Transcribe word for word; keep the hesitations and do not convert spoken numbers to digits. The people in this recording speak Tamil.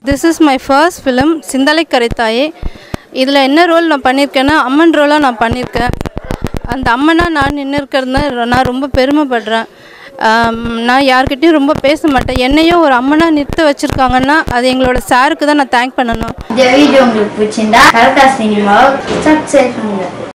This is my first film, Sindhalakarai Thaye. இதில் என்ன ரோல் நான் பண்ணியிருக்கேன்னா அம்மன் ரோலாக நான் பண்ணியிருக்கேன். அந்த அம்மனாக நான் நின்று இருக்கிறதுனா நான் ரொம்ப பெருமைப்படுறேன். நான் யார்கிட்டையும் ரொம்ப பேச மாட்டேன். என்னையும் ஒரு அம்மனாக நிறுத்த வச்சுருக்காங்கன்னா அது எங்களோட சாருக்கு தான் நான் தேங்க் பண்ணணும். இந்த வீடியோ உங்களுக்கு பிடிச்சிருந்தா கரெக்டாக சினிமாவை சப்ஸ்கிரைப் பண்ணுங்கள்.